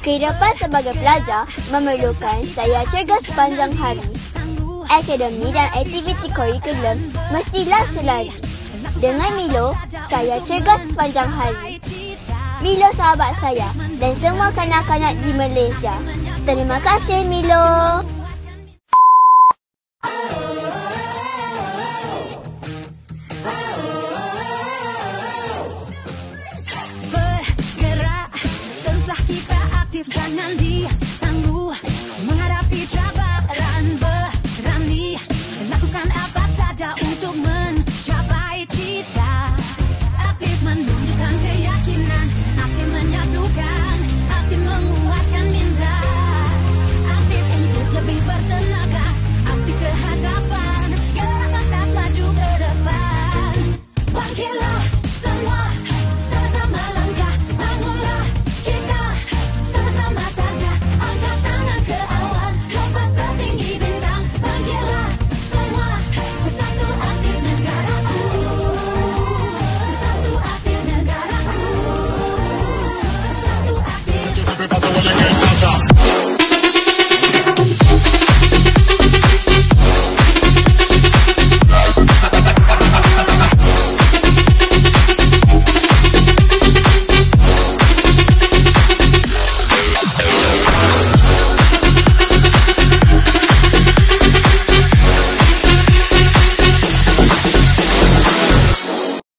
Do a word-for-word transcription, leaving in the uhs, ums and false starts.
Kehidupan sebagai pelajar memerlukan saya cergas sepanjang hari. Akademi dan aktiviti kurikulum mestilah selari. Dengan Milo, saya cergas sepanjang hari. Milo sahabat saya dan semua kanak-kanak di Malaysia. Terima kasih Milo.